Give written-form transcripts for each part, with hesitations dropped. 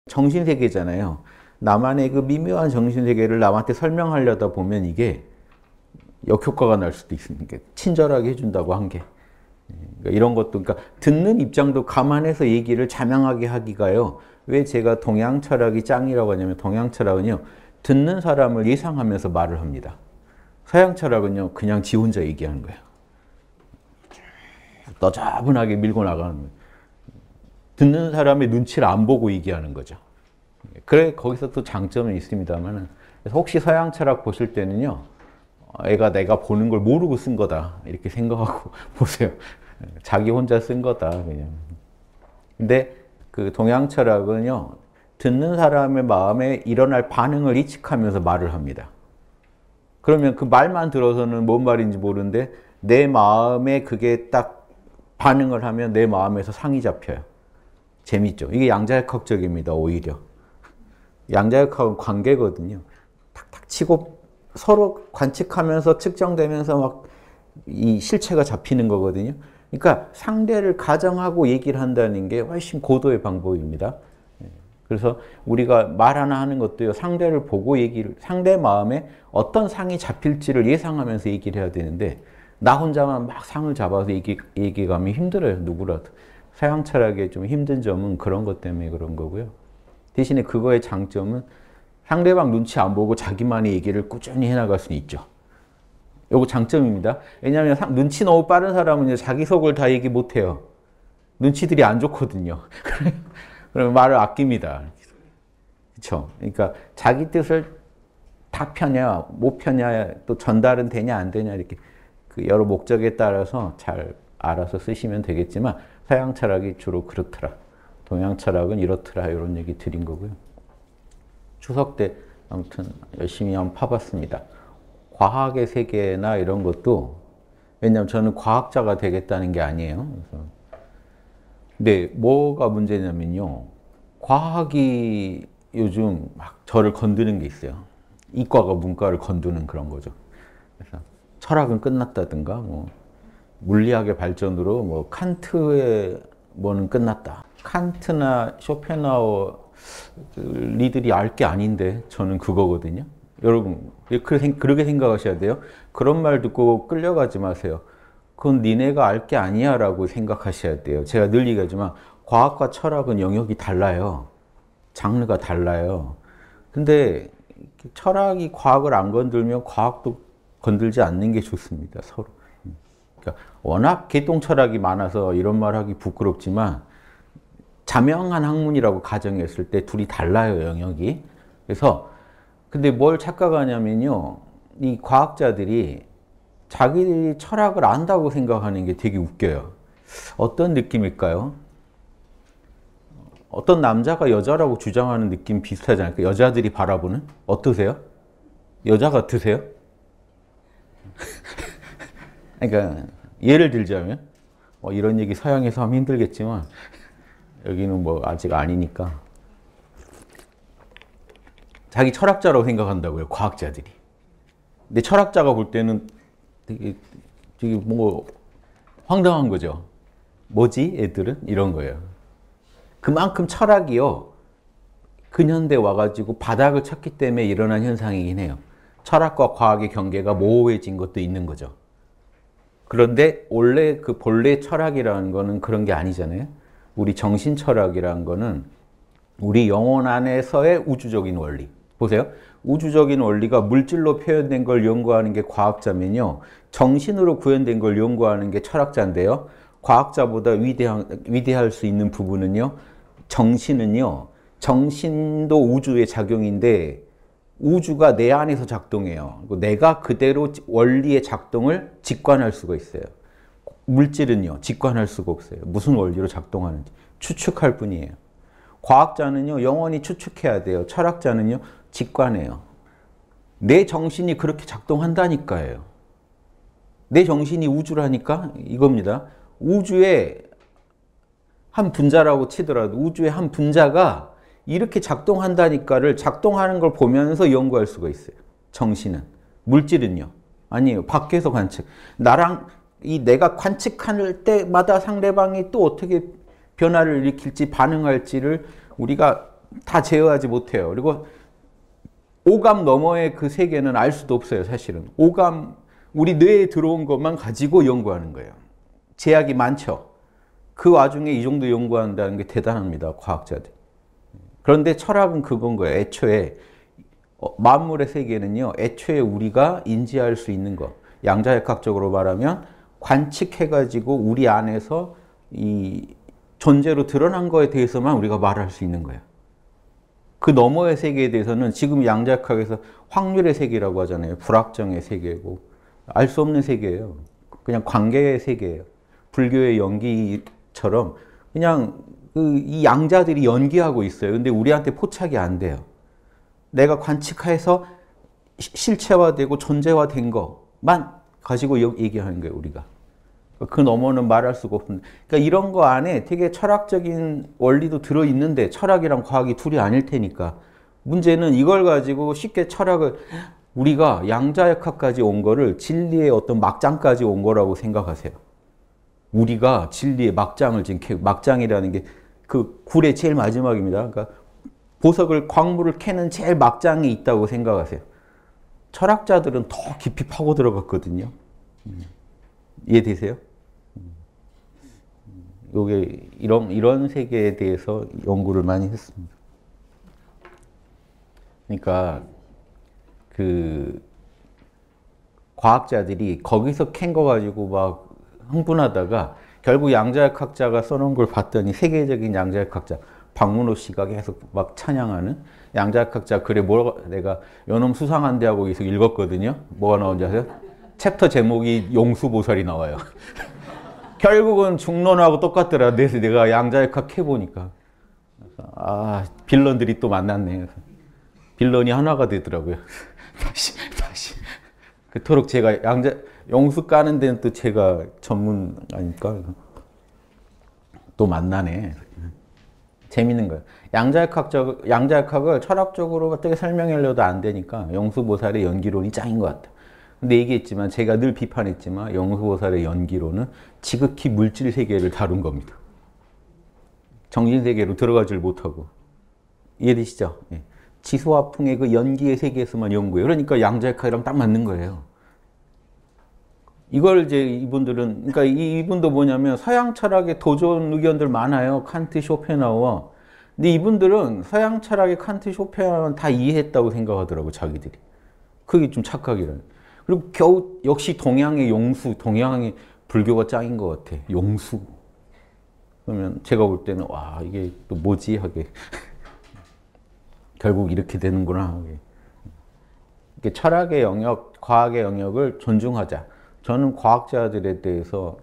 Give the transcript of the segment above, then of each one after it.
정신세계잖아요. 나만의 그 미묘한 정신세계를 남한테 설명하려다 보면 이게 역효과가 날 수도 있으니까 친절하게 해준다고 한 게. 그러니까 이런 것도, 그러니까 듣는 입장도 감안해서 얘기를 자명하게 하기가요. 왜 제가 동양 철학이 짱이라고 하냐면, 동양 철학은요, 듣는 사람을 예상하면서 말을 합니다. 서양 철학은요, 그냥 지 혼자 얘기하는 거예요. 너자분하게 밀고 나가는 거예요. 듣는 사람의 눈치를 안 보고 얘기하는 거죠. 그래, 거기서 또 장점은 있습니다만, 혹시 서양 철학 보실 때는요, 애가 내가 보는 걸 모르고 쓴 거다, 이렇게 생각하고 보세요. 자기 혼자 쓴 거다, 그냥. 근데 그 동양 철학은요, 듣는 사람의 마음에 일어날 반응을 예측하면서 말을 합니다. 그러면 그 말만 들어서는 뭔 말인지 모르는데, 내 마음에 그게 딱 반응을 하면 내 마음에서 상이 잡혀요. 재밌죠? 이게 양자역학적입니다, 오히려. 양자역학은 관계거든요. 탁탁 치고 서로 관측하면서 측정되면서 막 이 실체가 잡히는 거거든요. 그러니까 상대를 가정하고 얘기를 한다는 게 훨씬 고도의 방법입니다. 그래서 우리가 말 하나 하는 것도요, 상대를 보고 상대 마음에 어떤 상이 잡힐지를 예상하면서 얘기를 해야 되는데, 나 혼자만 막 상을 잡아서 얘기가면 힘들어요, 누구라도. 서양 철학의 좀 힘든 점은 그런 것 때문에 그런 거고요. 대신에 그거의 장점은 상대방 눈치 안 보고 자기만의 얘기를 꾸준히 해나갈 수는 있죠. 요거 장점입니다. 왜냐하면 눈치 너무 빠른 사람은 자기 속을 다 얘기 못 해요. 눈치들이 안 좋거든요. 그러면 말을 아낍니다. 그렇죠? 그러니까 자기 뜻을 다 펴냐, 못 펴냐, 또 전달은 되냐, 안 되냐, 이렇게 그 여러 목적에 따라서 잘 알아서 쓰시면 되겠지만, 서양 철학이 주로 그렇더라, 동양 철학은 이렇더라, 이런 얘기 드린 거고요. 추석 때 아무튼 열심히 한번 파봤습니다. 과학의 세계나 이런 것도, 왜냐하면 저는 과학자가 되겠다는 게 아니에요. 그래서 근데 뭐가 문제냐면요, 과학이 요즘 막 저를 건드는 게 있어요. 이과가 문과를 건드는 그런 거죠. 그래서 철학은 끝났다든가, 뭐 물리학의 발전으로 뭐 칸트의 뭐는 끝났다. 칸트나 쇼펜하우어 리들이 알 게 아닌데 저는 그거거든요. 여러분 그렇게 생각하셔야 돼요. 그런 말 듣고 끌려가지 마세요. 그건 니네가 알 게 아니야 라고 생각하셔야 돼요. 제가 늘 얘기하지만 과학과 철학은 영역이 달라요. 장르가 달라요. 근데 철학이 과학을 안 건들면 과학도 건들지 않는 게 좋습니다, 서로. 그러니까 워낙 개똥 철학이 많아서 이런 말 하기 부끄럽지만, 자명한 학문이라고 가정했을 때 둘이 달라요, 영역이. 그래서 근데 뭘 착각하냐면요, 이 과학자들이 자기들이 철학을 안다고 생각하는 게 되게 웃겨요. 어떤 느낌일까요? 어떤 남자가 여자라고 주장하는 느낌 비슷하지 않을까요? 여자들이 바라보는? 어떠세요? 여자 같으세요? 그러니까 예를 들자면, 이런 얘기 서양에서 하면 힘들겠지만 여기는 뭐 아직 아니니까, 자기 철학자라고 생각한다고요, 과학자들이. 근데 철학자가 볼 때는 되게 뭐 황당한 거죠. 뭐지 애들은? 이런 거예요. 그만큼 철학이요, 근현대 와가지고 바닥을 쳤기 때문에 일어난 현상이긴 해요. 철학과 과학의 경계가 모호해진 것도 있는 거죠. 그런데 원래 그 본래 철학이라는 거는 그런 게 아니잖아요. 우리 정신 철학이라는 거는 우리 영혼 안에서의 우주적인 원리. 보세요. 우주적인 원리가 물질로 표현된 걸 연구하는 게 과학자면요, 정신으로 구현된 걸 연구하는 게 철학자인데요, 과학자보다 위대할 수 있는 부분은요, 정신은요, 정신도 우주의 작용인데 우주가 내 안에서 작동해요. 내가 그대로 원리의 작동을 직관할 수가 있어요. 물질은요, 직관할 수가 없어요. 무슨 원리로 작동하는지 추측할 뿐이에요. 과학자는요, 영원히 추측해야 돼요. 철학자는요, 직관해요. 내 정신이 그렇게 작동한다니까요. 내 정신이 우주라니까 이겁니다. 우주의 한 분자라고 치더라도 우주의 한 분자가 이렇게 작동한다니까를 작동하는 걸 보면서 연구할 수가 있어요. 정신은. 물질은요, 아니에요. 밖에서 관측. 내가 관측할 때마다 상대방이 또 어떻게 변화를 일으킬지, 반응할지를 우리가 다 제어하지 못해요. 그리고 오감 너머의 그 세계는 알 수도 없어요, 사실은. 오감, 우리 뇌에 들어온 것만 가지고 연구하는 거예요. 제약이 많죠. 그 와중에 이 정도 연구한다는 게 대단합니다, 과학자들. 그런데 철학은 그건 거예요. 애초에 만물의 세계는요, 애초에 우리가 인지할 수 있는 것, 양자역학적으로 말하면 관측해가지고 우리 안에서 이 존재로 드러난 거에 대해서만 우리가 말할 수 있는 거예요. 그 너머의 세계에 대해서는 지금 양자역학에서 확률의 세계라고 하잖아요. 불확정의 세계고 알 수 없는 세계예요. 그냥 관계의 세계예요. 불교의 연기처럼 그냥 이 양자들이 연기하고 있어요. 근데 우리한테 포착이 안 돼요. 내가 관측해서 실체화되고 존재화된 것만 가지고 얘기하는 거예요, 우리가. 그 너머는 말할 수가 없는. 그러니까 이런 거 안에 되게 철학적인 원리도 들어있는데 철학이랑 과학이 둘이 아닐 테니까 문제는 이걸 가지고 쉽게 철학을 우리가 양자역학까지 온 거를 진리의 어떤 막장까지 온 거라고 생각하세요. 우리가 진리의 막장을 지금 막장이라는 게 그 굴의 제일 마지막입니다. 그러니까 보석을 광물을 캐는 제일 막장이 있다고 생각하세요. 철학자들은 더 깊이 파고 들어갔거든요. 이해되세요? 요게 이런 세계에 대해서 연구를 많이 했습니다. 그러니까 그 과학자들이 거기서 캔 거 가지고 막 흥분하다가 결국 양자역학자가 써놓은 걸 봤더니 세계적인 양자역학자 박문호 씨가 계속 막 찬양하는 양자역학자 글에 내가 요놈 수상한데 하고 계속 읽었거든요. 뭐가 나온지 아세요? 챕터 제목이 용수보살이 나와요. 결국은 중론하고 똑같더라. 그래서 내가 양자역학 해보니까 아 빌런들이 또 만났네. 빌런이 하나가 되더라고요. 다시 그토록 제가 용수 까는 데는 또 제가 전문 아니까 또 만나네. 재밌는 거예요. 양자역학을 철학적으로 어떻게 설명하려도 안 되니까 용수보살의 연기론이 짱인 것 같아요. 근데 얘기했지만 제가 늘 비판했지만 용수보살의 연기론은 지극히 물질 세계를 다룬 겁니다. 정신 세계로 들어가질 못하고. 이해되시죠? 예. 지소화풍의 그 연기의 세계에서만 연구해요. 그러니까 양자역학이랑 딱 맞는 거예요. 이걸 이제 이분들은, 그러니까 이분도 뭐냐면 서양 철학에 도전 의견들 많아요. 칸트, 쇼펜하우어. 근데 이분들은 서양 철학의 칸트, 쇼펜하우어는 다 이해했다고 생각하더라고, 자기들이. 그게 좀 착각이라는. 그리고 겨우 역시 동양의 용수, 동양의 불교가 짱인 것 같아. 용수. 그러면 제가 볼 때는 와 이게 또 뭐지 하게. 결국 이렇게 되는구나 하게. 이렇게 철학의 영역, 과학의 영역을 존중하자. 저는 과학자들에 대해서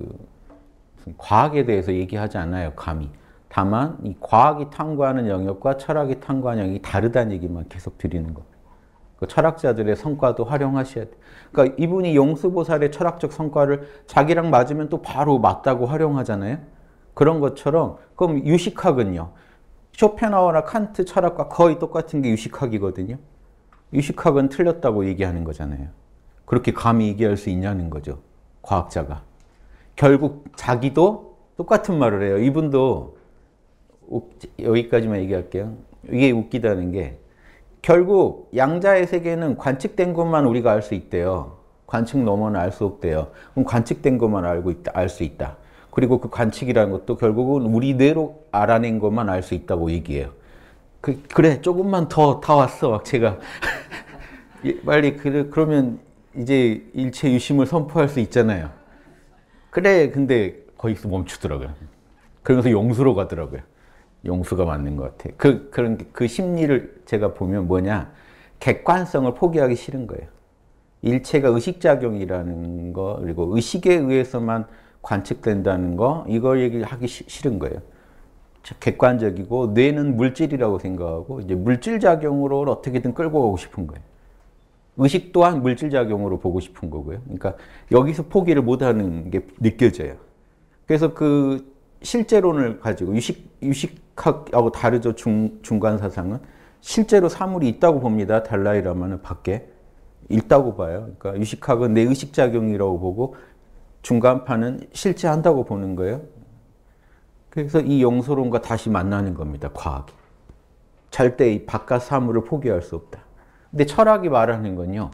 과학에 대해서 얘기하지 않아요, 감히. 다만 이 과학이 탐구하는 영역과 철학이 탐구하는 영역이 다르다는 얘기만 계속 드리는 거. 그 철학자들의 성과도 활용하셔야 돼. 그러니까 이분이 용수보살의 철학적 성과를 자기랑 맞으면 또 바로 맞다고 활용하잖아요. 그런 것처럼 그럼 유식학은요. 쇼펜하우어나 칸트 철학과 거의 똑같은 게 유식학이거든요. 유식학은 틀렸다고 얘기하는 거잖아요. 그렇게 감히 얘기할 수 있냐는 거죠. 과학자가. 결국 자기도 똑같은 말을 해요. 이분도 여기까지만 얘기할게요. 이게 웃기다는 게 결국 양자의 세계는 관측된 것만 우리가 알 수 있대요. 관측 너머는 알 수 없대요. 그럼 관측된 것만 알 수 있다. 그리고 그 관측이라는 것도 결국은 우리 뇌로 알아낸 것만 알 수 있다고 얘기해요. 그래 조금만 더 다 왔어. 제가 빨리 그러면 이제 일체 유심을 선포할 수 있잖아요. 그래 근데 거기서 멈추더라고요. 그러면서 용수로 가더라고요. 용수가 맞는 것 같아. 그 심리를 제가 보면 뭐냐, 객관성을 포기하기 싫은 거예요. 일체가 의식작용이라는 거, 그리고 의식에 의해서만 관측된다는 거, 이걸 얘기하기 싫은 거예요. 객관적이고 뇌는 물질이라고 생각하고 이제 물질작용으로 어떻게든 끌고 가고 싶은 거예요. 의식 또한 물질작용으로 보고 싶은 거고요. 그러니까 여기서 포기를 못하는 게 느껴져요. 그래서 그 실제론을 가지고 유식학하고 다르죠. 중간 사상은 실제로 사물이 있다고 봅니다. 달라이라마는 밖에 있다고 봐요. 그러니까 유식학은 내 의식작용이라고 보고 중간파는 실제한다고 보는 거예요. 그래서 이 용서론과 다시 만나는 겁니다. 과학이. 절대 바깥 사물을 포기할 수 없다. 근데 철학이 말하는 건요.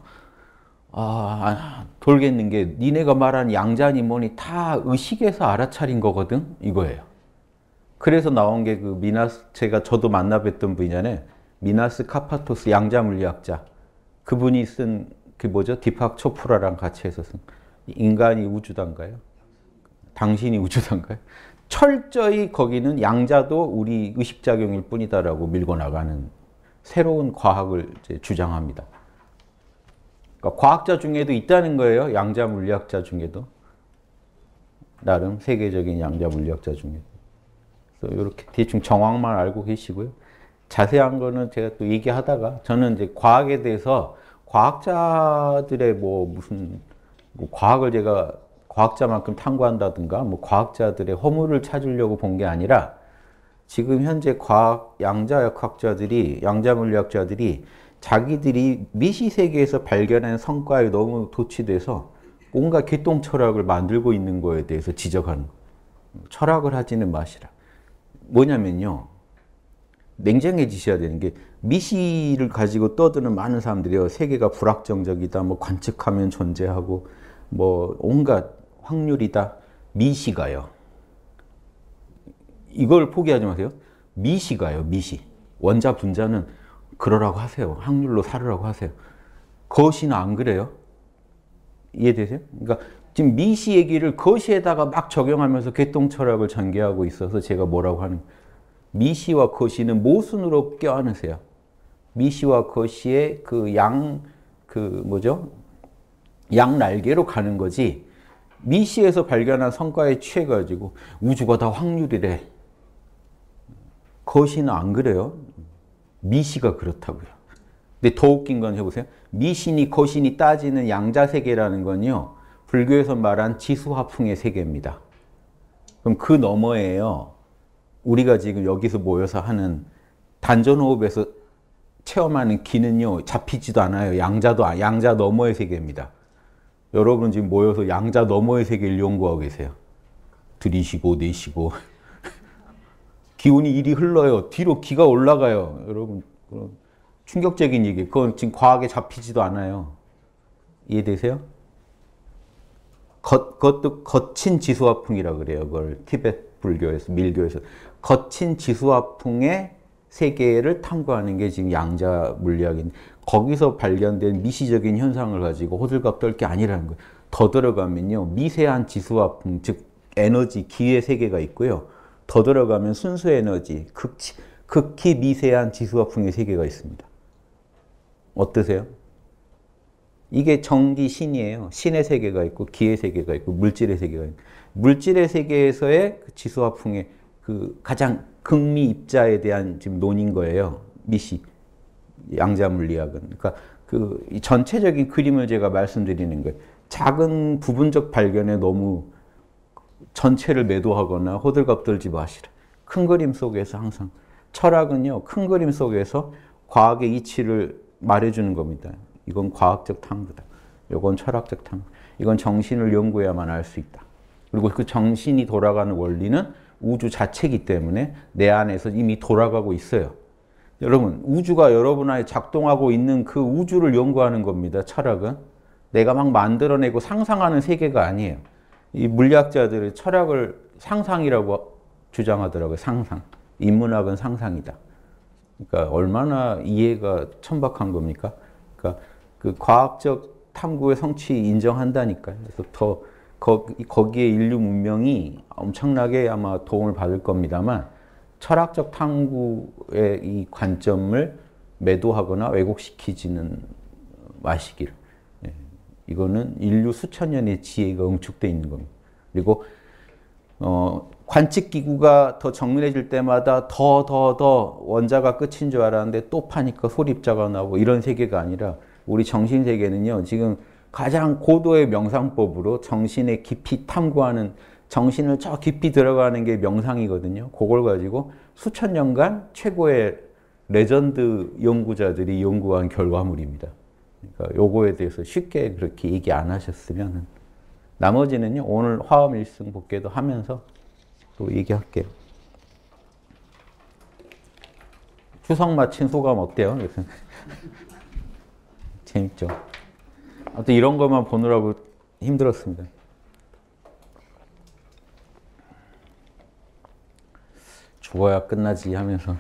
돌겠는 게 니네가 말한 양자니 뭐니 다 의식에서 알아차린 거거든 이거예요. 그래서 나온 게 그 제가 저도 만나뵀던 분이잖아요. 미나스 카파토스 양자 물리학자. 그분이 쓴 그 뭐죠? 디팍 초프라랑 같이 해서 쓴 인간이 우주단가요? 당신이 우주단가요? 철저히 거기는 양자도 우리 의식작용일 뿐이다라고 밀고 나가는 새로운 과학을 이제 주장합니다. 그러니까 과학자 중에도 있다는 거예요. 양자 물리학자 중에도. 나름 세계적인 양자 물리학자 중에도. 그래서 이렇게 대충 정황만 알고 계시고요. 자세한 거는 제가 또 얘기하다가 저는 이제 과학에 대해서 과학자들의 무슨 과학을 제가 과학자만큼 탐구한다든가 과학자들의 허물을 찾으려고 본 게 아니라 지금 현재 양자 물리학자들이 자기들이 미시 세계에서 발견한 성과에 너무 도취돼서 온갖 개똥 철학을 만들고 있는 거에 대해서 지적하는 거예요. 철학을 하지는 마시라. 뭐냐면요. 냉정해지셔야 되는 게 미시를 가지고 떠드는 많은 사람들이요. 세계가 불확정적이다. 관측하면 존재하고 온갖 확률이다. 미시가요. 이걸 포기하지 마세요. 미시가요. 미시. 원자 분자는 그러라고 하세요. 확률로 살으라고 하세요. 거시는 안 그래요? 이해되세요? 그러니까 지금 미시 얘기를 거시에다가 막 적용하면서 개똥철학을 전개하고 있어서 제가 뭐라고 하는 거예요. 미시와 거시는 모순으로 껴안으세요. 미시와 거시의 양 날개로 가는 거지. 미시에서 발견한 성과에 취해가지고 우주가 다 확률이래. 거시는 안 그래요. 미시가 그렇다고요. 근데 더 웃긴 건 해보세요. 미신이 거신이 따지는 양자세계라는 건요. 불교에서 말한 지수화풍의 세계입니다. 그럼 그 너머에요. 우리가 지금 여기서 모여서 하는 단전호흡에서 체험하는 기는요. 잡히지도 않아요. 양자 너머의 세계입니다. 여러분 지금 모여서 양자 너머의 세계를 연구하고 계세요. 들이쉬고 내쉬고 기운이 이리 흘러요. 뒤로 기가 올라가요. 여러분 충격적인 얘기. 그건 지금 과학에 잡히지도 않아요. 이해되세요? 그것도 거친 지수화풍이라고 그래요. 그걸 티베트 불교에서 밀교에서 거친 지수화풍의 세계를 탐구하는 게 지금 양자 물리학인데 거기서 발견된 미시적인 현상을 가지고 호들갑 떨 게 아니라는 거예요. 더 들어가면요. 미세한 지수화풍, 즉 에너지, 기의 세계가 있고요. 더 들어가면 순수 에너지, 극히 미세한 지수화풍의 세계가 있습니다. 어떠세요? 이게 정기 신이에요. 신의 세계가 있고 기의 세계가 있고 물질의 세계가 있고 물질의 세계에서의 그 지수화풍의 그 가장 극미 입자에 대한 지금 논인 거예요. 미시 양자 물리학은. 그러니까 그 전체적인 그림을 제가 말씀드리는 거예요. 작은 부분적 발견에 너무 전체를 매도하거나 호들갑 떨지 마시라. 큰 그림 속에서 항상 철학은요. 큰 그림 속에서 과학의 이치를 말해주는 겁니다. 이건 과학적 탐구다. 이건 철학적 탐구. 이건 정신을 연구해야만 알 수 있다. 그리고 그 정신이 돌아가는 원리는 우주 자체이기 때문에 내 안에서 이미 돌아가고 있어요. 여러분, 우주가 여러분 안에 작동하고 있는 그 우주를 연구하는 겁니다. 철학은. 내가 막 만들어내고 상상하는 세계가 아니에요. 이 물리학자들의 철학을 상상이라고 주장하더라고요. 상상. 인문학은 상상이다. 그러니까 얼마나 이해가 천박한 겁니까? 그러니까 그 과학적 탐구의 성취 인정한다니까요. 그래서 거기에 인류 문명이 엄청나게 아마 도움을 받을 겁니다만 철학적 탐구의 이 관점을 매도하거나 왜곡시키지는 마시기를. 이거는 인류 수천 년의 지혜가 응축되어 있는 겁니다. 그리고 관측기구가 더 정밀해질 때마다 더 원자가 끝인 줄 알았는데 또 파니까 소립자가 나오고 이런 세계가 아니라 우리 정신세계는요. 지금 가장 고도의 명상법으로 정신의 깊이 탐구하는 정신을 저 깊이 들어가는 게 명상이거든요. 그걸 가지고 수천 년간 최고의 레전드 연구자들이 연구한 결과물입니다. 그러니까 요거에 대해서 쉽게 그렇게 얘기 안 하셨으면 나머지는요. 오늘 화엄 일승 복귀도 하면서 또 얘기할게요. 추석 마친 소감 어때요? 그래서 재밌죠. 아무튼 이런 것만 보느라고 힘들었습니다. 죽어야 끝나지 하면서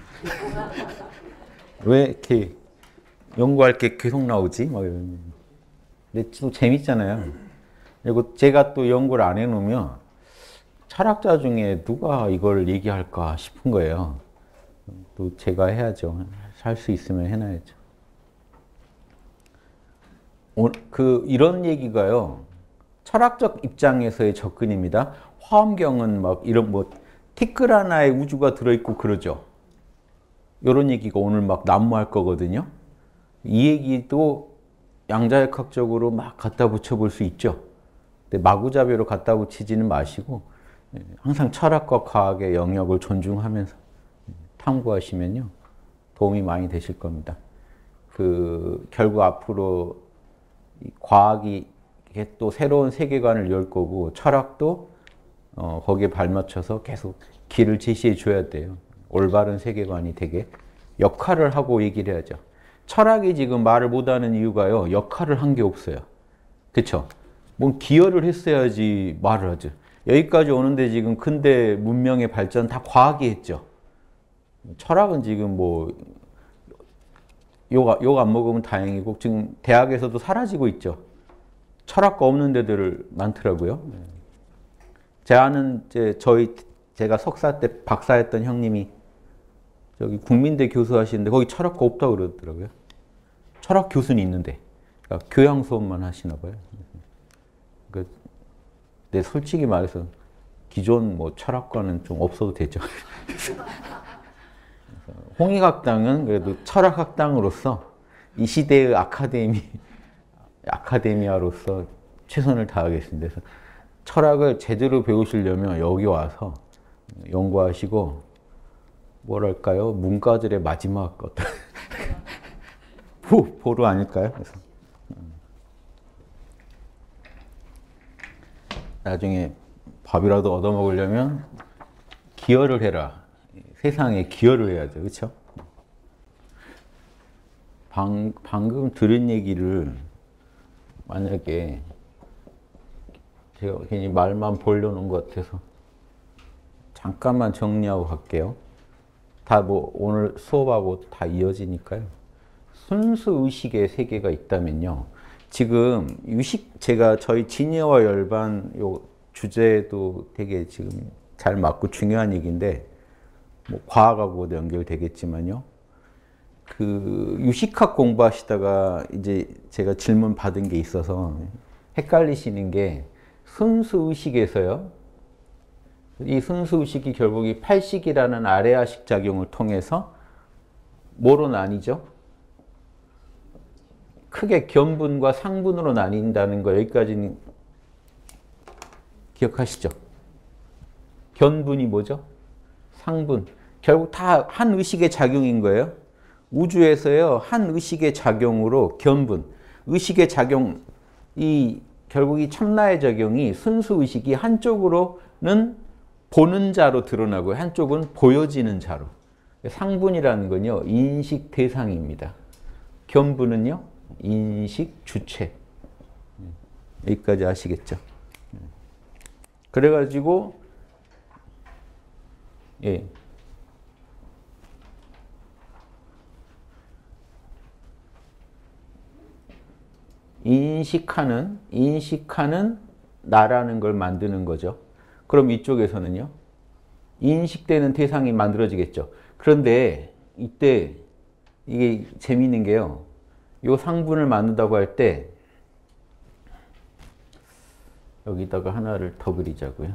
왜 이렇게 연구할 게 계속 나오지? 막 이런. 근데 또 재밌잖아요. 그리고 제가 또 연구를 안 해놓으면 철학자 중에 누가 이걸 얘기할까 싶은 거예요. 또 제가 해야죠. 할 수 있으면 해놔야죠. 이런 얘기가요. 철학적 입장에서의 접근입니다. 화엄경은 막 이런 뭐 티끌 하나에 우주가 들어있고 그러죠. 이런 얘기가 오늘 막 난무할 거거든요. 이 얘기도 양자역학적으로 막 갖다 붙여볼 수 있죠. 근데 마구잡이로 갖다 붙이지는 마시고 항상 철학과 과학의 영역을 존중하면서 탐구하시면요. 도움이 많이 되실 겁니다. 결국 앞으로 과학이 또 새로운 세계관을 열 거고 철학도 거기에 발맞춰서 계속 길을 제시해 줘야 돼요. 올바른 세계관이 되게 역할을 하고 얘기를 해야죠. 철학이 지금 말을 못하는 이유가요. 역할을 한 게 없어요. 그렇죠? 뭐 기여를 했어야지 말을 하죠. 여기까지 오는데 지금 근대 문명의 발전 다 과학이 했죠. 철학은 지금 뭐 욕 안 먹으면 다행이고 지금 대학에서도 사라지고 있죠. 철학과 없는 데들 많더라고요. 제 아는 제가 석사 때 박사했던 형님이 저기 국민대 교수 하시는데 거기 철학과 없다고 그러더라고요. 철학 교수는 있는데 그러니까 교양 수업만 하시나 봐요. 근데 솔직히 말해서 기존 뭐 철학과는 좀 없어도 되죠. 홍익학당은 그래도 철학학당으로서 이 시대의 아카데미아로서 최선을 다하겠습니다. 그래서 철학을 제대로 배우시려면 여기 와서 연구하시고 뭐랄까요? 문과들의 마지막 어떤 보루 아닐까요? 그래서 나중에 밥이라도 얻어먹으려면 기여를 해라. 세상에 기여를 해야죠. 그렇죠? 방금 들은 얘기를 만약에 제가 괜히 말만 벌려놓은 것 같아서 잠깐만 정리하고 갈게요. 다 뭐 오늘 수업하고 다 이어지니까요. 순수의식의 세계가 있다면요. 지금 제가 저희 진여와 열반 요 주제도 되게 지금 잘 맞고 중요한 얘기인데 뭐 과학하고도 연결되겠지만요. 유식학 공부하시다가 이제 제가 질문 받은 게 있어서 헷갈리시는 게 순수의식에서요. 이 순수의식이 결국 이 팔식이라는 아레아식 작용을 통해서 뭐로 나뉘죠? 크게 견분과 상분으로 나뉜다는 거 여기까지는 기억하시죠? 견분이 뭐죠? 상분. 결국 다 한 의식의 작용인 거예요. 우주에서요, 한 의식의 작용으로 견분, 의식의 작용, 결국 이 참나의 작용이 순수의식이 한쪽으로는 보는 자로 드러나고 한쪽은 보여지는 자로. 상분이라는 건요, 인식 대상입니다. 견분은요, 인식 주체. 여기까지 아시겠죠? 그래가지고, 예. 인식하는 나라는 걸 만드는 거죠. 그럼 이쪽에서는요. 인식되는 대상이 만들어지겠죠. 그런데 이때 이게 재미있는 게요. 이 상분을 만든다고 할 때 여기다가 하나를 더 그리자고요.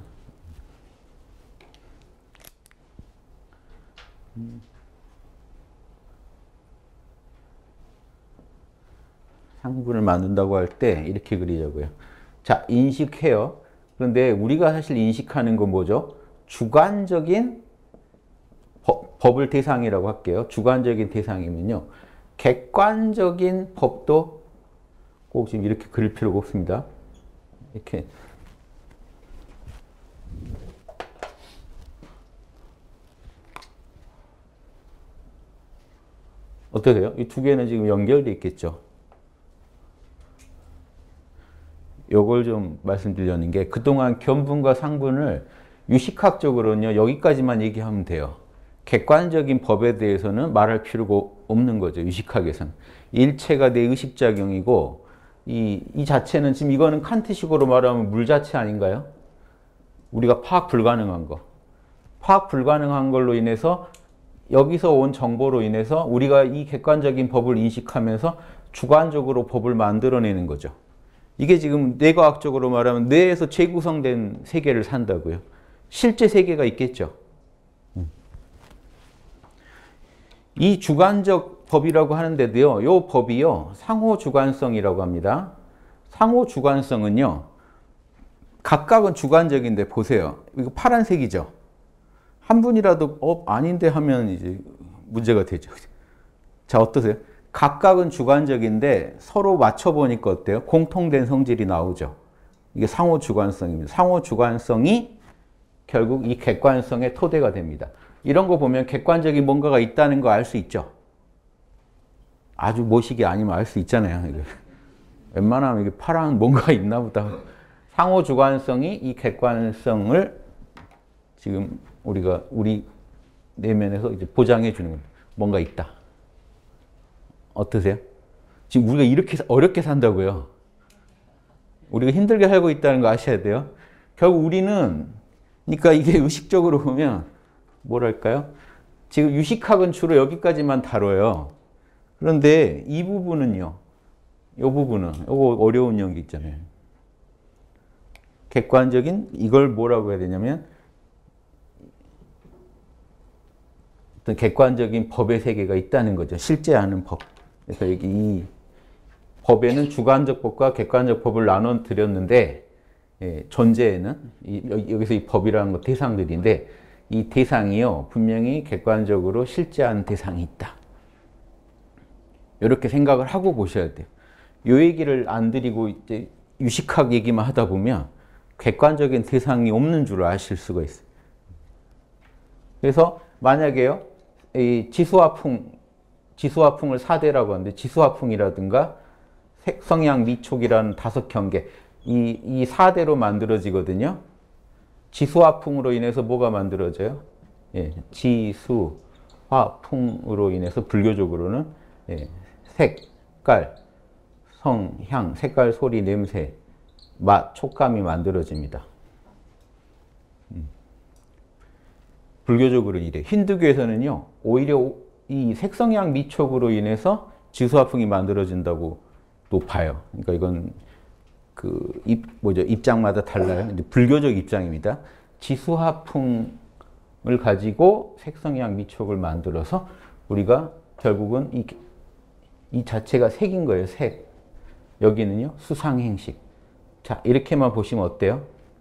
상분을 만든다고 할 때 이렇게 그리자고요. 자, 인식해요. 그런데 우리가 사실 인식하는 건 뭐죠? 주관적인 법을 대상이라고 할게요. 주관적인 대상이면요. 객관적인 법도 꼭 지금 이렇게 그릴 필요가 없습니다. 이렇게. 어떠세요? 이 두 개는 지금 연결돼 있겠죠. 요걸 좀 말씀드리려는 게 그동안 견분과 상분을 유식학적으로는요. 여기까지만 얘기하면 돼요. 객관적인 법에 대해서는 말할 필요가 없는 거죠. 유식학에서는. 일체가 내 의식작용이고 이 자체는 지금 이거는 칸트식으로 말하면 물 자체 아닌가요? 우리가 파악 불가능한 거. 파악 불가능한 걸로 인해서 여기서 온 정보로 인해서 우리가 이 객관적인 법을 인식하면서 주관적으로 법을 만들어내는 거죠. 이게 지금 뇌과학적으로 말하면 뇌에서 재구성된 세계를 산다고요. 실제 세계가 있겠죠. 이 주관적 법이라고 하는데도요. 이 법이요. 상호주관성이라고 합니다. 상호주관성은요. 각각은 주관적인데 보세요. 이거 파란색이죠. 한 분이라도 아닌데 하면 이제 문제가 되죠. 자, 어떠세요? 각각은 주관적인데 서로 맞춰보니까 어때요? 공통된 성질이 나오죠. 이게 상호주관성입니다. 상호주관성이 결국 이 객관성의 토대가 됩니다. 이런 거 보면 객관적인 뭔가가 있다는 거 알 수 있죠. 아주 모식이 아니면 알 수 있잖아요. 이게. 웬만하면 이게 파란 뭔가 있나 보다. 상호주관성이 이 객관성을 지금 우리 내면에서 이제 보장해 주는 겁니다. 뭔가 있다. 어떠세요? 지금 우리가 이렇게 어렵게 산다고요. 우리가 힘들게 살고 있다는 거 아셔야 돼요. 결국 우리는 그러니까 이게 의식적으로 보면 뭐랄까요? 지금 유식학은 주로 여기까지만 다뤄요. 그런데 이 부분은요. 이 부분은 이거 어려운 연기 있잖아요. 객관적인 이걸 뭐라고 해야 되냐면 어떤 객관적인 법의 세계가 있다는 거죠. 실제 아는 법. 그래서 여기 이 법에는 주관적 법과 객관적 법을 나눠 드렸는데 존재에는 여기서 이 법이라는 거 대상들인데 이 대상이요 분명히 객관적으로 실제한 대상이 있다. 이렇게 생각을 하고 보셔야 돼요. 이 얘기를 안 드리고 이제 유식학 얘기만 하다 보면 객관적인 대상이 없는 줄 아실 수가 있어요. 그래서 만약에요 이 지수화풍을 4대라고 하는데 지수화풍이라든가 색성향 미촉이라는 5경계 이 4대로 만들어지거든요. 지수화풍으로 인해서 뭐가 만들어져요? 예, 지수화풍으로 인해서 불교적으로는 색깔, 성, 향, 색깔, 소리, 냄새, 맛, 촉감이 만들어집니다. 불교적으로는 이래. 힌두교에서는요, 오히려 이 색성향 미촉으로 인해서 지수화풍이 만들어진다고 또 봐요. 그러니까 이건 입장마다 달라요. 근데 불교적 입장입니다. 지수화풍을 가지고 색성향 미촉을 만들어서 우리가 결국은 이 자체가 색인 거예요. 색. 여기는요, 수상행식. 자, 이렇게만 보시면 어때요?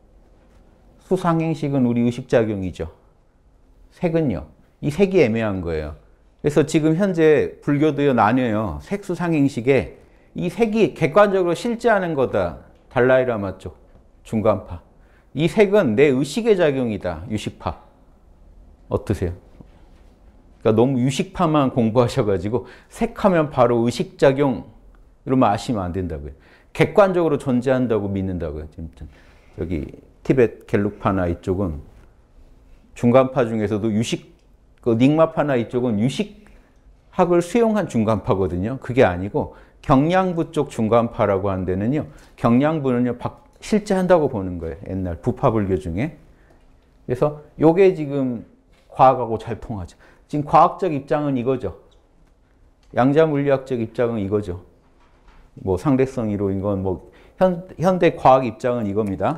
수상행식은 우리 의식작용이죠. 색은요, 이 색이 애매한 거예요. 그래서 지금 현재 불교도요 나뉘어요. 색수상행식에 이 색이 객관적으로 실제하는 거다. 달라이라마 쪽, 중간파. 이 색은 내 의식의 작용이다. 유식파. 어떠세요? 그러니까 너무 유식파만 공부하셔가지고 색하면 바로 의식작용 이러면 아시면 안 된다고요. 객관적으로 존재한다고 믿는다고요. 여기 티베트 겔룩파나 이쪽은 중간파 중에서도 닉마파나 이쪽은 유식학을 수용한 중간파거든요. 그게 아니고 경량부 쪽 중간파라고 한 데는요. 경량부는요. 실제한다고 보는 거예요. 옛날 부파불교 중에. 그래서 요게 지금 과학하고 잘 통하죠. 지금 과학적 입장은 이거죠. 양자물리학적 입장은 이거죠. 뭐 상대성 이론인 건 뭐 현대 과학 입장은 이겁니다.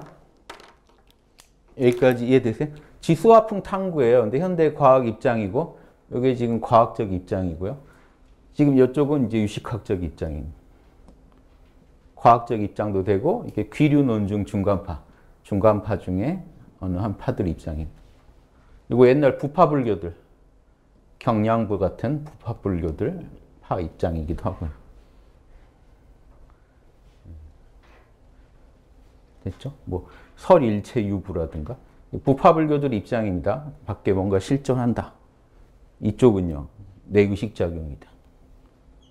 여기까지 이해되세요? 지수화풍 탐구예요. 근데 현대 과학 입장이고 이게 지금 과학적 입장이고요. 지금 이쪽은 이제 유식학적 입장입니다. 과학적 입장도 되고 이게 귀류 논중 중간파 중에 어느 한 파들 입장입니다. 그리고 옛날 부파불교들, 경량부 같은 부파불교들 파 입장이기도 하고요. 됐죠? 뭐 설일체유부라든가 부파불교들 입장입니다. 밖에 뭔가 실존한다. 이쪽은요. 내 의식작용이다.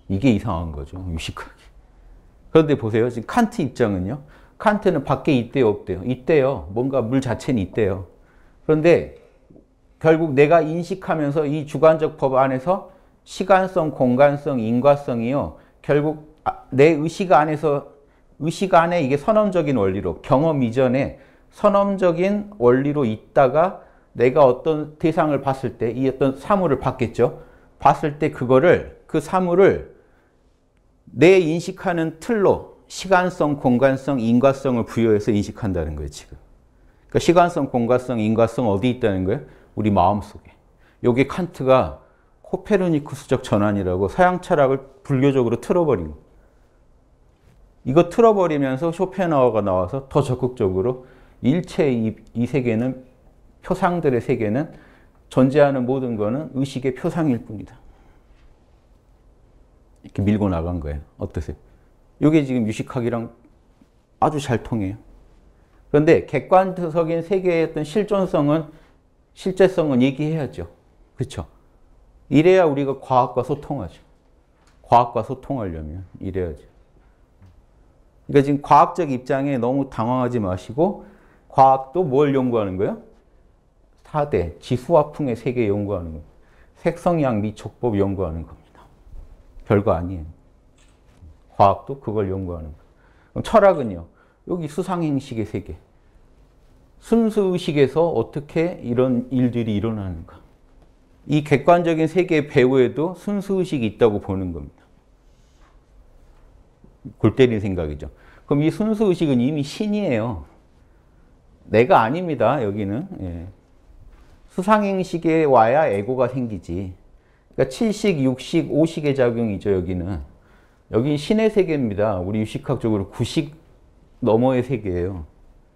이게 이상한 거죠. 유식학이. 그런데 보세요. 지금 칸트 입장은요. 칸트는 밖에 있대요, 없대요? 있대요. 뭔가 물 자체는 있대요. 그런데 결국 내가 인식하면서 이 주관적 법 안에서 시간성, 공간성, 인과성이요. 결국 내 의식 안에서 의식 안에 이게 선언적인 원리로 경험 이전에 선언적인 원리로 있다가 내가 어떤 대상을 봤을 때 이 어떤 사물을 봤겠죠. 봤을 때 그거를 그 사물을 내 인식하는 틀로 시간성, 공간성, 인과성을 부여해서 인식한다는 거예요, 지금. 그러니까 시간성, 공간성, 인과성 어디 있다는 거예요? 우리 마음속에. 요게 칸트가 코페르니쿠스적 전환이라고 서양 철학을 불교적으로 틀어버린 거. 이거 틀어버리면서 쇼펜하우어가 나와서 더 적극적으로 일체의 이 세계는 표상들의 세계는 존재하는 모든 거는 의식의 표상일 뿐이다. 이렇게 밀고 나간 거예요. 어떠세요? 이게 지금 유식학이랑 아주 잘 통해요. 그런데 객관적인 세계의 어떤 실제성은 얘기해야죠. 그렇죠? 이래야 우리가 과학과 소통하죠. 과학과 소통하려면 이래야죠. 그러니까 지금 과학적 입장에 너무 당황하지 마시고 과학도 뭘 연구하는 거예요? 4대 지수화풍의 세계 연구하는 거예요. 색성양 미촉법 연구하는 겁니다. 별거 아니에요. 과학도 그걸 연구하는 거예요. 그럼 철학은요. 여기 수상행식의 세계. 순수의식에서 어떻게 이런 일들이 일어나는가. 이 객관적인 세계 배후에도 순수의식이 있다고 보는 겁니다. 골 때리는 생각이죠. 그럼 이 순수의식은 이미 신이에요. 내가 아닙니다. 여기는. 예. 수상행식에 와야 에고가 생기지. 그러니까 7식, 6식, 5식의 작용이죠. 여기는. 여기 신의 세계입니다. 우리 유식학적으로 9식 너머의 세계예요.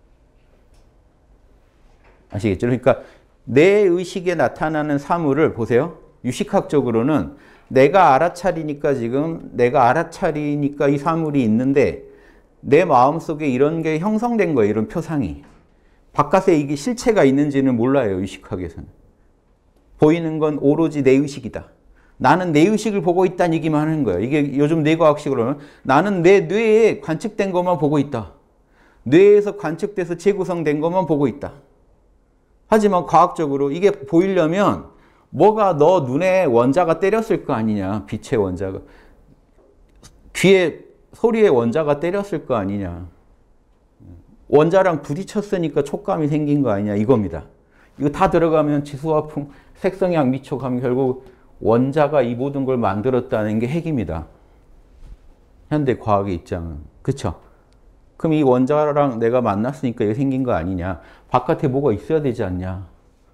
아시겠죠? 그러니까 내 의식에 나타나는 사물을 보세요. 유식학적으로는 내가 알아차리니까 지금 내가 알아차리니까 이 사물이 있는데 내 마음속에 이런 게 형성된 거예요. 이런 표상이. 바깥에 이게 실체가 있는지는 몰라요. 유식학에서는. 보이는 건 오로지 내 의식이다. 나는 내 의식을 보고 있다는 얘기만 하는 거예요. 이게 요즘 뇌과학식으로는 나는 내 뇌에 관측된 것만 보고 있다. 뇌에서 관측돼서 재구성된 것만 보고 있다. 하지만 과학적으로 이게 보이려면 뭐가 너 눈에 원자가 때렸을 거 아니냐. 빛의 원자가. 귀에 소리의 원자가 때렸을 거 아니냐. 원자랑 부딪혔으니까 촉감이 생긴 거 아니냐. 이겁니다. 이거 다 들어가면 지수화풍, 색성양, 미촉하면 결국 원자가 이 모든 걸 만들었다는 게 핵입니다. 현대 과학의 입장은. 그렇죠? 그럼 이 원자랑 내가 만났으니까 이게 생긴 거 아니냐. 바깥에 뭐가 있어야 되지 않냐.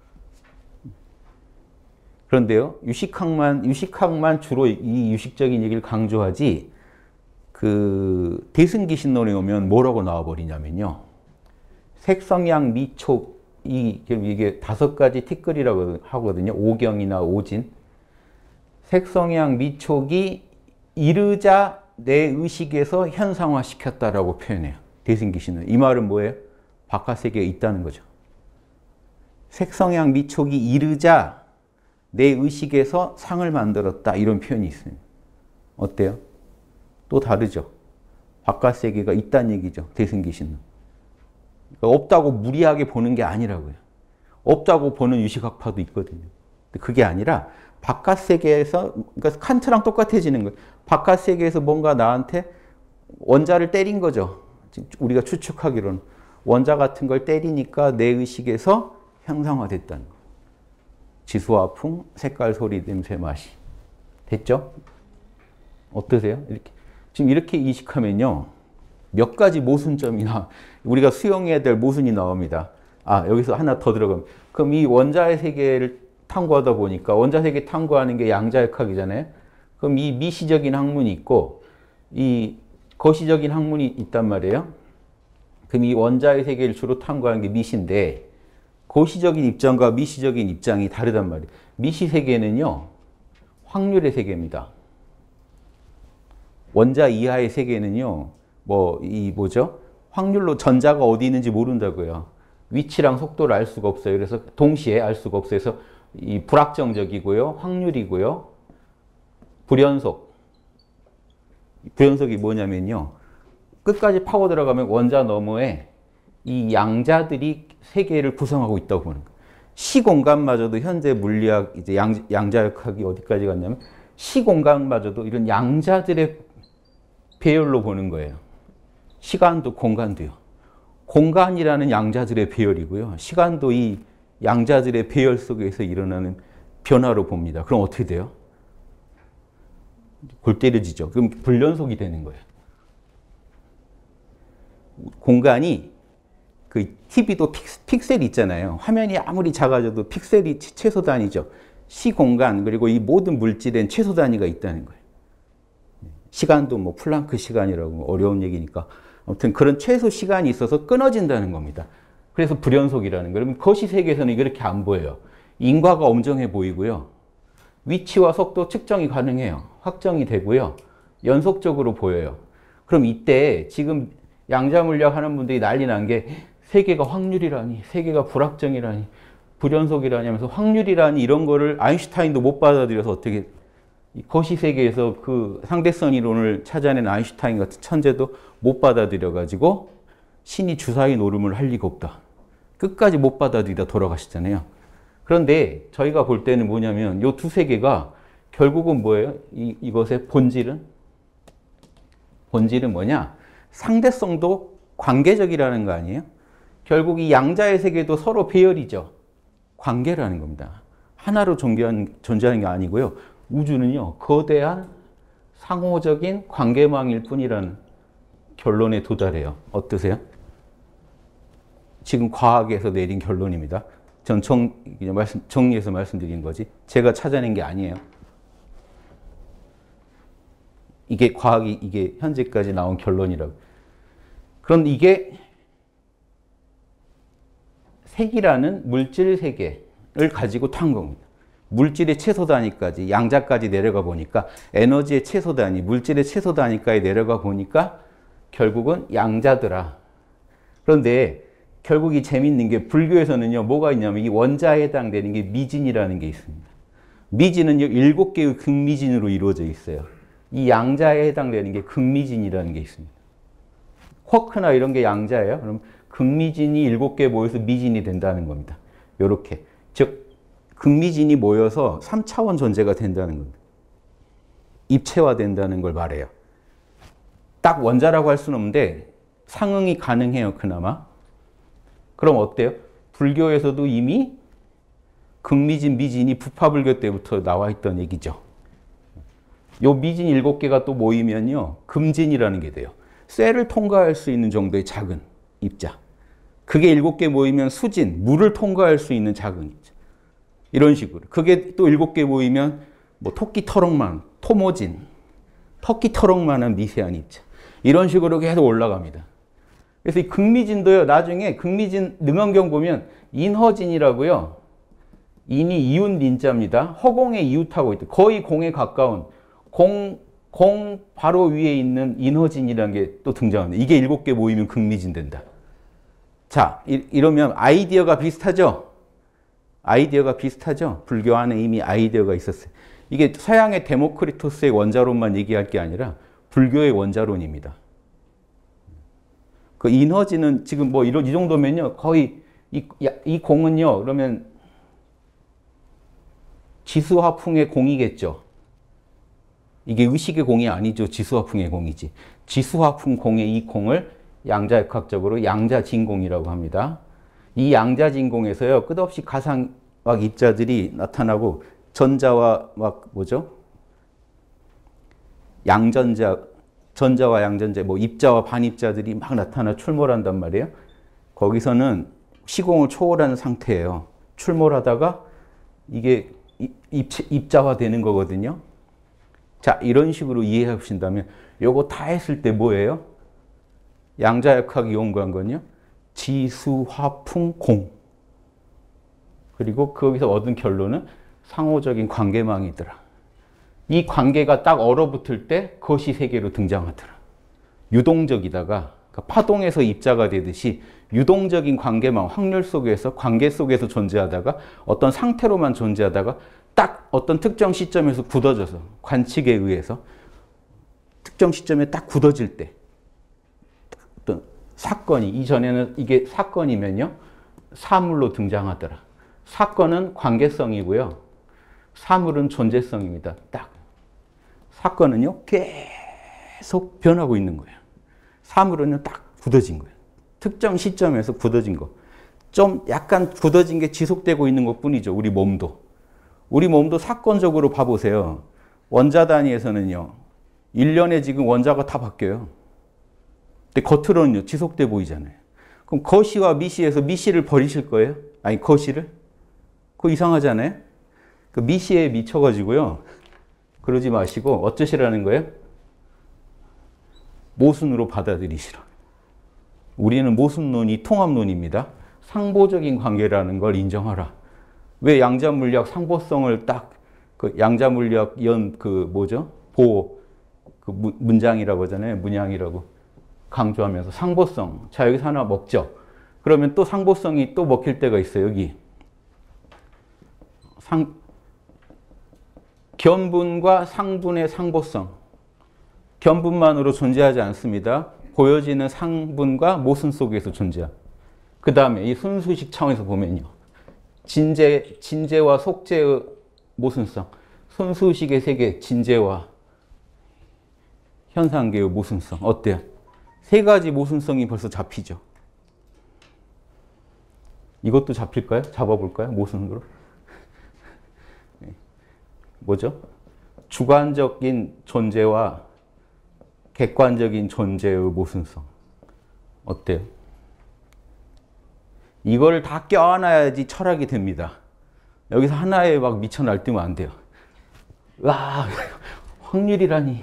그런데요. 유식학만 주로 이 유식적인 얘기를 강조하지 그 대승기신론에 오면 뭐라고 나와버리냐면요. 색성양, 미촉 이게 5가지 티끌이라고 하거든요. 오경이나 오진. 색성양, 미촉이 이르자 내 의식에서 현상화시켰다라고 표현해요. 대승기신론. 이 말은 뭐예요? 바깥 세계에 있다는 거죠. 색성양, 미촉이 이르자 내 의식에서 상을 만들었다. 이런 표현이 있습니다. 어때요? 또 다르죠. 바깥 세계가 있다는 얘기죠. 대승기신론. 그러니까 없다고 무리하게 보는 게 아니라고요. 없다고 보는 유식학파도 있거든요. 그게 아니라 바깥 세계에서, 그러니까 칸트랑 똑같아지는 거예요. 바깥 세계에서 뭔가 나한테 원자를 때린 거죠. 우리가 추측하기로는. 원자 같은 걸 때리니까 내 의식에서 형상화됐다는 거예요. 지수화풍, 색깔, 소리, 냄새, 맛이. 됐죠? 어떠세요? 지금 이렇게 인식하면요. 몇 가지 모순점이나 우리가 수용해야 될 모순이 나옵니다. 여기서 하나 더 들어가면. 그럼 이 원자의 세계를 탐구하다 보니까 원자 세계 탐구하는 게 양자역학이잖아요. 그럼 이 미시적인 학문이 있고 이 거시적인 학문이 있단 말이에요. 그럼 이 원자의 세계를 주로 탐구하는 게 미시인데 거시적인 입장과 미시적인 입장이 다르단 말이에요. 미시 세계는요. 확률의 세계입니다. 원자 이하의 세계는요. 확률로 전자가 어디 있는지 모른다고요. 위치랑 속도를 알 수가 없어요. 그래서 동시에 알 수가 없어요. 그래서 이 불확정적이고요. 확률이고요. 불연속. 불연속이 뭐냐면요. 끝까지 파고 들어가면 원자 너머에 이 양자들이 세계를 구성하고 있다고 보는 거예요. 시공간마저도 현재 물리학 이제 양자역학이 어디까지 갔냐면 시공간마저도 이런 양자들의 배열로 보는 거예요. 시간도 공간도요. 공간이라는 양자들의 배열이고요. 시간도 이 양자들의 배열 속에서 일어나는 변화로 봅니다. 그럼 어떻게 돼요? 골 때려지죠. 그럼 불연속이 되는 거예요. 공간이 그 TV도 픽셀이 있잖아요. 화면이 아무리 작아져도 픽셀이 최소 단위죠. 시공간 그리고 이 모든 물질엔 최소 단위가 있다는 거예요. 시간도 뭐 플랑크 시간이라고 어려운 얘기니까 아무튼 그런 최소 시간이 있어서 끊어진다는 겁니다. 그래서 불연속이라는 거예요. 그럼 거시 세계에서는 이렇게 안 보여요. 인과가 엄정해 보이고요. 위치와 속도 측정이 가능해요. 확정이 되고요. 연속적으로 보여요. 그럼 이때 지금 양자물리학 하는 분들이 난리 난 게 세계가 확률이라니, 세계가 불확정이라니, 불연속이라니 하면서 확률이라니 이런 거를 아인슈타인도 못 받아들여서 어떻게 거시 세계에서 그 상대성 이론을 찾아낸 아인슈타인 같은 천재도 못 받아들여가지고 신이 주사위 노름을 할 리가 없다. 끝까지 못 받아들이다 돌아가시잖아요. 그런데 저희가 볼 때는 뭐냐면 이 두 세계가 결국은 뭐예요? 이것의 본질은 뭐냐? 상대성도 관계적이라는 거 아니에요? 결국 이 양자의 세계도 서로 배열이죠. 관계라는 겁니다. 하나로 존재하는 게 아니고요. 우주는요, 거대한 상호적인 관계망일 뿐이라는 결론에 도달해요. 어떠세요? 지금 과학에서 내린 결론입니다. 전 정리해서 말씀드린 거지. 제가 찾아낸 게 아니에요. 이게 과학이 이게 현재까지 나온 결론이라고. 그럼 이게 색이라는 물질 세계를 가지고 탄 겁니다. 물질의 최소 단위까지 양자까지 내려가 보니까 에너지의 최소 단위, 물질의 최소 단위까지 내려가 보니까 결국은 양자더라. 그런데 결국 이 재밌는 게 불교에서는요, 뭐가 있냐면 이 원자에 해당되는 게 미진이라는 게 있습니다. 미진은요, 7개의 극미진으로 이루어져 있어요. 이 양자에 해당되는 게 극미진이라는 게 있습니다. 쿼크나 이런 게 양자예요. 그럼 극미진이 7개 모여서 미진이 된다는 겁니다. 요렇게. 즉, 극미진이 모여서 3차원 존재가 된다는 겁니다. 입체화된다는 걸 말해요. 딱 원자라고 할 수는 없는데 상응이 가능해요, 그나마. 그럼 어때요? 불교에서도 이미 극미진, 미진이 부파불교 때부터 나와 있던 얘기죠. 요 미진 7개가 또 모이면요, 금진이라는 게 돼요. 쇠를 통과할 수 있는 정도의 작은 입자. 그게 7개 모이면 수진, 물을 통과할 수 있는 작은 입자. 이런 식으로. 그게 또 7개 모이면 뭐 토끼 털럭만, 토모진, 토끼 털럭만한 미세한 입자. 이런 식으로 계속 올라갑니다. 그래서 이 극미진도요, 나중에 극미진 능원경 보면 인허진이라고요. 인이 이웃 인자입니다. 허공에 이웃하고 있다. 거의 공에 가까운 공 바로 위에 있는 인허진이라는 게 또 등장합니다. 이게 7개 모이면 극미진 된다. 자, 이러면 아이디어가 비슷하죠? 아이디어가 비슷하죠? 불교 안에 이미 아이디어가 있었어요. 이게 서양의 데모크리토스의 원자론만 얘기할 게 아니라 불교의 원자론입니다. 그 인허진은 지금 뭐 이 정도면요, 거의 이 공은요, 그러면 지수화풍의 공이겠죠. 이게 의식의 공이 아니죠. 지수화풍의 공이지. 지수화풍 공의 이 공을 양자역학적으로 양자진공이라고 합니다. 이 양자진공에서요, 끝없이 가상 막 입자들이 나타나고 전자와 막 뭐죠? 전자와 양전자, 뭐 입자와 반입자들이 막 나타나 출몰한단 말이에요. 거기서는 시공을 초월하는 상태예요. 출몰하다가 이게 입자화 되는 거거든요. 자, 이런 식으로 이해해 보신다면 요거 다 했을 때 뭐예요? 양자역학이 연구한 건요, 지수, 화풍, 공. 그리고 거기서 얻은 결론은 상호적인 관계망이더라. 이 관계가 딱 얼어붙을 때 거시 세계로 등장하더라. 유동적이다가 그러니까 파동에서 입자가 되듯이 유동적인 관계망, 확률 속에서 관계 속에서 존재하다가 어떤 상태로만 존재하다가 딱 어떤 특정 시점에서 굳어져서 관측에 의해서 특정 시점에 딱 굳어질 때 어떤 사건이 이전에는 이게 사건이면요 사물로 등장하더라. 사건은 관계성이고요. 사물은 존재성입니다. 딱 사건은요 계속 변하고 있는 거예요. 사물은요 딱 굳어진 거예요. 특정 시점에서 굳어진 거. 좀 약간 굳어진 게 지속되고 있는 것뿐이죠. 우리 몸도. 우리 몸도 사건적으로 봐보세요. 원자 단위에서는요. 1년에 지금 원자가 다 바뀌어요. 근데 겉으로는요. 지속돼 보이잖아요. 그럼 거시와 미시에서 미시를 버리실 거예요? 아니 거시를? 그거 이상하잖아요. 그 미시에 미쳐가지고요. 그러지 마시고 어쩌시라는 거예요? 모순으로 받아들이시라. 우리는 모순론이 통합론입니다. 상보적인 관계라는 걸 인정하라. 왜 양자물리학 상보성을 딱 그 양자물리학 뭐죠? 보호 그 문장이라고 하잖아요. 문양이라고 강조하면서 상보성. 자 여기서 하나 먹죠. 그러면 또 상보성이 또 먹힐 때가 있어요. 여기 견분과 상분의 상보성. 견분만으로 존재하지 않습니다. 보여지는 상분과 모순 속에서 존재합니다. 그 다음에 이 순수식 차원에서 보면요. 진재와 속재의 모순성. 순수식의 세계, 진재와 현상계의 모순성. 어때요? 세 가지 모순성이 벌써 잡히죠. 이것도 잡힐까요? 잡아볼까요? 모순으로. 뭐죠? 주관적인 존재와 객관적인 존재의 모순성. 어때요? 이걸 다 껴안아야지 철학이 됩니다. 여기서 하나에 막 미쳐 날뛰면 안 돼요. 와, 확률이라니.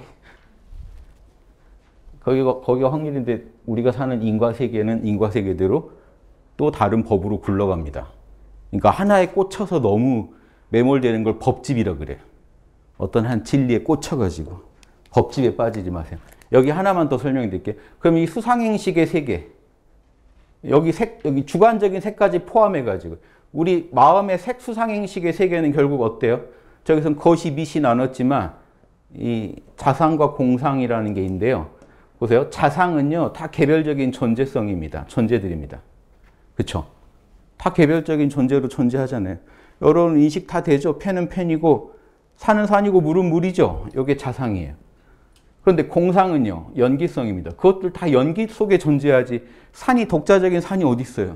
거기가 확률인데 우리가 사는 인과세계는 인과세계대로 또 다른 법으로 굴러갑니다. 그러니까 하나에 꽂혀서 너무 매몰되는 걸 법집이라 그래요. 어떤 한 진리에 꽂혀가지고 법집에 빠지지 마세요. 여기 하나만 더 설명드릴게요. 그럼 이 수상행식의 세계, 여기 주관적인 색까지 포함해가지고 우리 마음의 색 수상행식의 세계는 결국 어때요? 저기서는 거시 미시 나눴지만 이 자상과 공상이라는 게 있는데요. 보세요. 자상은요 다 개별적인 존재성입니다. 존재들입니다. 그렇죠? 다 개별적인 존재로 존재하잖아요. 여러분 인식 다 되죠? 펜은 펜이고 산은 산이고 물은 물이죠. 이게 자상이에요. 그런데 공상은요 연기성입니다. 그것들 다 연기 속에 존재하지 산이 독자적인 산이 어디 있어요?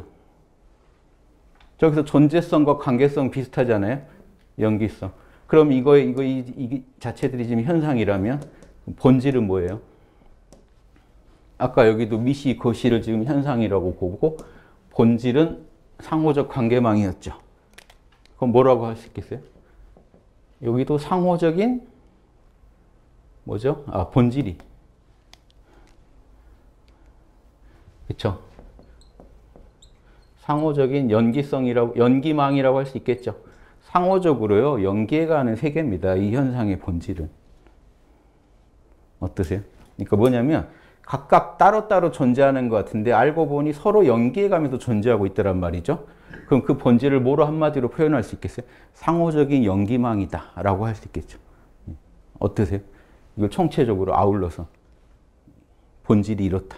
저기서 존재성과 관계성 비슷하잖아요. 연기성. 그럼 이 자체들이 지금 현상이라면 본질은 뭐예요? 아까 여기도 미시, 거시를 지금 현상이라고 보고 본질은 상호적 관계망이었죠. 그럼 뭐라고 할 수 있겠어요? 여기도 상호적인 뭐죠? 본질이. 그렇죠? 상호적인 연기망이라고 할 수 있겠죠. 상호적으로요, 연계해가는 세계입니다. 이 현상의 본질은. 어떠세요? 그러니까 뭐냐면, 각각 따로따로 존재하는 것 같은데, 알고 보니 서로 연계해가면서 존재하고 있다란 말이죠. 그럼 그 본질을 뭐로 한마디로 표현할 수 있겠어요? 상호적인 연기망이다. 라고 할 수 있겠죠. 어떠세요? 이걸 총체적으로 아울러서. 본질이 이렇다.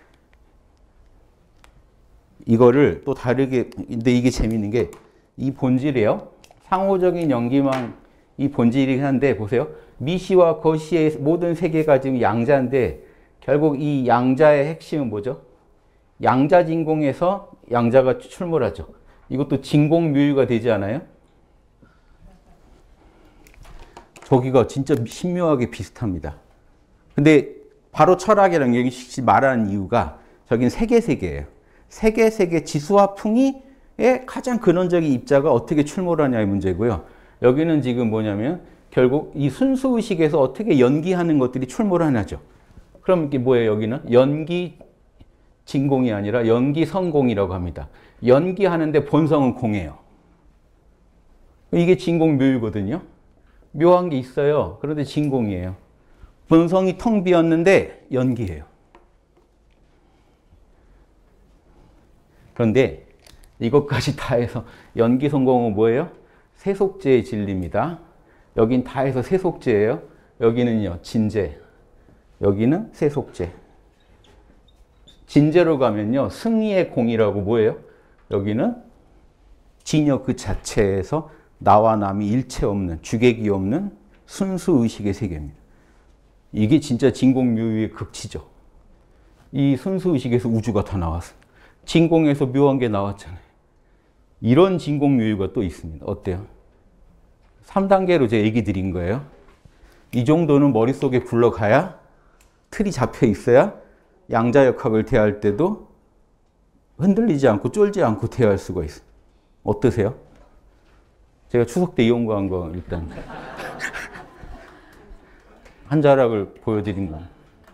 이거를 또 다르게, 근데 이게 재밌는 게, 이 본질이에요. 상호적인 연기망, 이 본질이긴 한데, 보세요. 미시와 거시의 모든 세계가 지금 양자인데, 결국 이 양자의 핵심은 뭐죠? 양자진공에서 양자가 출몰하죠. 이것도 진공묘유가 되지 않아요? 저기가 진짜 신묘하게 비슷합니다. 근데 바로 철학이라는 게 말하는 이유가 저긴 세계예요. 세계 지수와 풍이의 가장 근원적인 입자가 어떻게 출몰하냐의 문제고요. 여기는 지금 뭐냐면 결국 이 순수의식에서 어떻게 연기하는 것들이 출몰하냐죠. 그럼 이게 뭐예요? 여기는 연기 진공이 아니라 연기 성공이라고 합니다. 연기하는데 본성은 공이에요. 이게 진공 묘유거든요. 묘한 게 있어요. 그런데 진공이에요. 본성이 텅 비었는데 연기예요. 그런데 이것까지 다 해서 연기 성공은 뭐예요? 세속제의 진리입니다. 여긴 다 해서 세속제예요. 여기는요, 진제. 여기는 세속제. 진제로 가면요. 승리의 공이라고 뭐예요? 여기는 진여 그 자체에서 나와 남이 일체 없는, 주객이 없는 순수 의식의 세계입니다. 이게 진짜 진공묘유의 극치죠. 이 순수 의식에서 우주가 다 나왔어요. 진공에서 묘한 게 나왔잖아요. 이런 진공묘유가 또 있습니다. 어때요? 3단계로 제가 얘기 드린 거예요. 이 정도는 머릿속에 굴러가야, 틀이 잡혀 있어야 양자역학을 대할 때도 흔들리지 않고 쫄지 않고 대할 수가 있어요. 어떠세요? 제가 추석 때 이용한 거 일단 한 자락을 보여드린 거.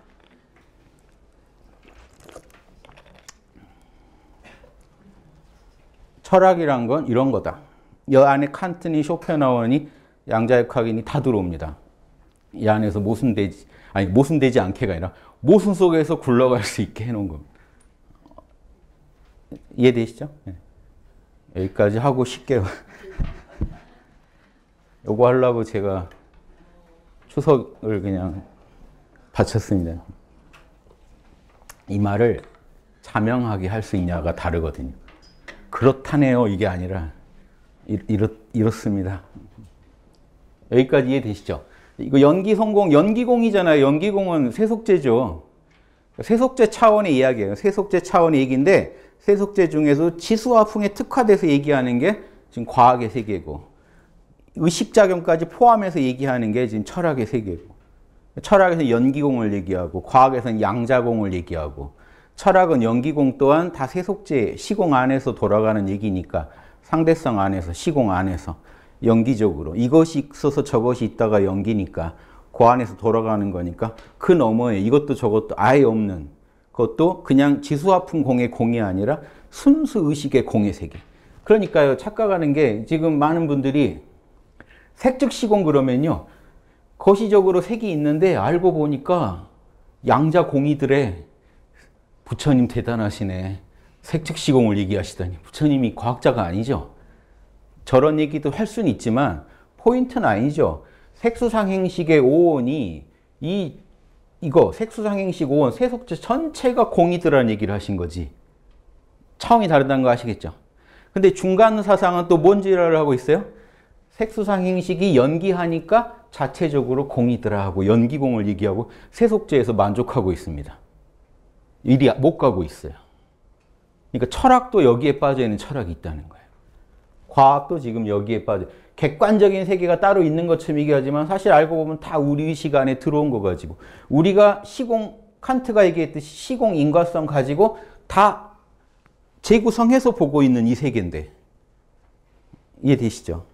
철학이란 건 이런 거다. 이 안에 칸트니 쇼펜하우어니 양자역학이니 다 들어옵니다. 이 안에서 모순되지 않게가 아니라 모순 속에서 굴러갈 수 있게 해놓은 겁니다. 이해되시죠? 네. 여기까지 하고 쉽게 요거 하려고 제가 추석을 그냥 바쳤습니다. 이 말을 자명하게 할 수 있냐가 다르거든요. 그렇다네요 이게 아니라 이렇습니다. 여기까지 이해되시죠? 이거 연기성공, 연기공이잖아요. 연기공은 세속제죠. 세속제 차원의 이야기예요. 세속제 차원의 얘기인데 세속제 중에서 지수화풍에 특화돼서 얘기하는 게 지금 과학의 세계고 의식작용까지 포함해서 얘기하는 게 지금 철학의 세계고 철학에서는 연기공을 얘기하고 과학에서는 양자공을 얘기하고 철학은 연기공 또한 다 세속제 시공 안에서 돌아가는 얘기니까 상대성 안에서 시공 안에서 연기적으로 이것이 있어서 저것이 있다가 연기니까 그 안에서 돌아가는 거니까 그 너머에 이것도 저것도 아예 없는 그것도 그냥 지수화풍 공의 공이 아니라 순수 의식의 공의 세계. 그러니까요 착각하는 게 지금 많은 분들이 색즉 시공 그러면요 거시적으로 색이 있는데 알고 보니까 양자 공이들의 부처님 대단하시네. 색즉 시공을 얘기하시다니. 부처님이 과학자가 아니죠. 저런 얘기도 할 수는 있지만 포인트는 아니죠. 색수상행식의 오온이 이거 색수상행식 오온 세속제 전체가 공이더라는 얘기를 하신 거지. 차원이 다르다는 거 아시겠죠? 근데 중간 사상은 또 뭔 지랄을 하고 있어요? 색수상행식이 연기하니까 자체적으로 공이더라 하고 연기공을 얘기하고 세속제에서 만족하고 있습니다. 이리 못 가고 있어요. 그러니까 철학도 여기에 빠져 있는 철학이 있다는 거예요. 과학도 지금 여기에 빠져. 객관적인 세계가 따로 있는 것처럼 얘기하지만 사실 알고 보면 다 우리 의식 안에 들어온 거 가지고 우리가 시공, 칸트가 얘기했듯이 시공 인과성 가지고 다 재구성해서 보고 있는 이 세계인데 이해되시죠?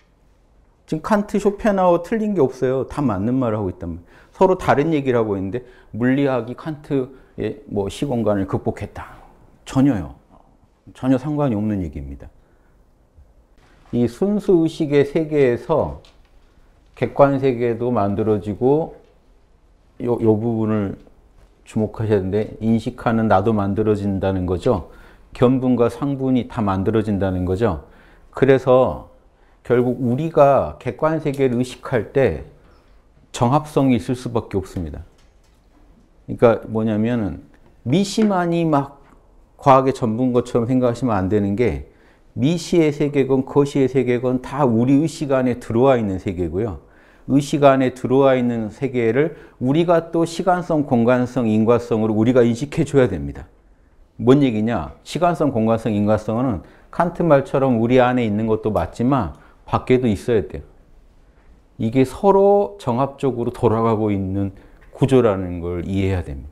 지금 칸트, 쇼펜하우어 틀린 게 없어요. 다 맞는 말을 하고 있단 말이에요. 서로 다른 얘기를 하고 있는데 물리학이 칸트의 뭐 시공간을 극복했다. 전혀요. 전혀 상관이 없는 얘기입니다. 이 순수의식의 세계에서 객관세계도 만들어지고 요 부분을 주목하셔야 되는데 인식하는 나도 만들어진다는 거죠. 견분과 상분이 다 만들어진다는 거죠. 그래서 결국 우리가 객관세계를 의식할 때 정합성이 있을 수밖에 없습니다. 그러니까 뭐냐면은 미시만이 막 과학의 전부인 것처럼 생각하시면 안 되는 게 미시의 세계건 거시의 세계건 다 우리 의식 안에 들어와 있는 세계고요. 의식 안에 들어와 있는 세계를 우리가 또 시간성, 공간성, 인과성으로 우리가 인식해 줘야 됩니다. 뭔 얘기냐? 시간성, 공간성, 인과성은 칸트 말처럼 우리 안에 있는 것도 맞지만 밖에도 있어야 돼요. 이게 서로 정합적으로 돌아가고 있는 구조라는 걸 이해해야 됩니다.